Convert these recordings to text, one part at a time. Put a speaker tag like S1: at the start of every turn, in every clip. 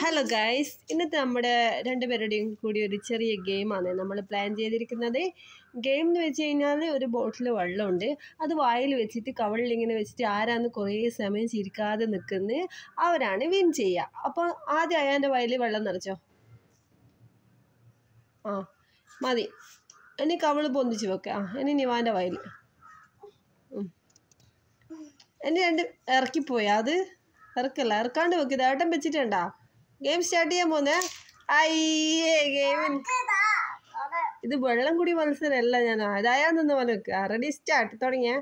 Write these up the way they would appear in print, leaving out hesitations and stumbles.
S1: Hello guys, ഇന്നത്തെ നമ്മുടെ രണ്ടുപേരുടെയും കൂടി ഒരു ചെറിയ ഗെയിമാണ് നമ്മൾ പ്ലാൻ ചെയ്തിരിക്കുന്നത്. ഗെയിം എന്ന് വെച്ച് കഴിഞ്ഞാൽ ഒരു ബോട്ടിൽ വെള്ളമുണ്ട്, അത് വായിൽ വെച്ചിട്ട് കവളിലിങ്ങനെ വെച്ചിട്ട് ആരാന്ന് കുറേ സമയം ചിരിക്കാതെ നിൽക്കുന്നത് അവരാണ് വിൻ ചെയ്യുക. അപ്പോൾ ആദ്യം അയാൻ്റെ വായിൽ വെള്ളം നിറച്ചോ. ആ മതി, ഇനി കവള് പൊന്തിച്ച് വെക്കുക. ഇനി നിവാൻ്റെ വായിൽ എന്നെ രണ്ട് ഇറക്കിപ്പോയാ, അത് ഇറക്കല്ല, ഇറക്കാണ്ട് വെക്കുക. ഏട്ടൻ വെച്ചിട്ടുണ്ടാ. ഗെയിം സ്റ്റാർട്ട് ചെയ്യാൻ പോന്നേ. അയ്യേ ഗെയിമിന് ഇത് വെള്ളം കൂടി മത്സരമല്ല, ഞാൻ അതായാ നിന്ന് പോലെ വെക്കുക. Ready start. തുടങ്ങിയ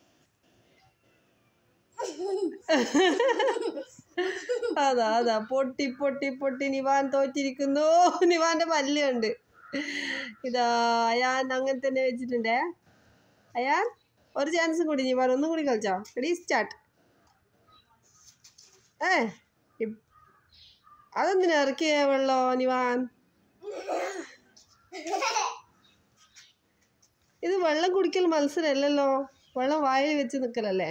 S1: അതാ പൊട്ടി പൊട്ടി പൊട്ടി നിവാൻ തോറ്റിരിക്കുന്നു. നിവാന്റെ പല്ല് കണ്ട്. ഇതാ അയാൻ അങ്ങനെ തന്നെ വെച്ചിട്ടുണ്ടേ. അയാൻ ഒരു ചാൻസും കൂടി, നിവാൻ ഒന്നും കൂടി കളിച്ചോ. Ready start. അതെന്തിനാ ഇറക്കിയ വെള്ളോ നിവാൻ? ഇത് വെള്ളം കുടിക്കൽ മത്സരമല്ലല്ലോ, വെള്ളം വായിൽ വെച്ച് നിൽക്കലല്ലേ.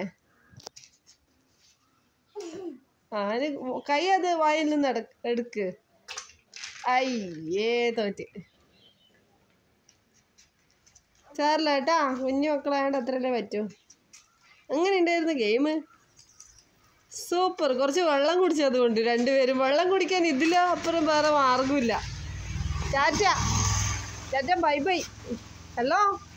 S1: കൈ അത് വായിൽ നിന്ന് എടുക്ക്. അയ്യേ തോറ്റ്. സാറില്ല കേട്ടാ, കുഞ്ഞു മക്കളായതുകൊണ്ട് അത്രയല്ലേ പറ്റൂ. അങ്ങനെ ഉണ്ടായിരുന്നു ഗെയിം. സൂപ്പർ. കുറച്ച് വെള്ളം കുടിച്ചതുകൊണ്ട് രണ്ടുപേരും വെള്ളം കുടിക്കാൻ ഇതിലോ അപ്പുറം വേറെ മാർഗമില്ല. Tata tata, bye bye. Hello.